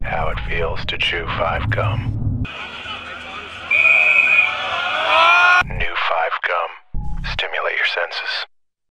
how it feels to chew 5 gum. New 5 gum. Stimulate your senses.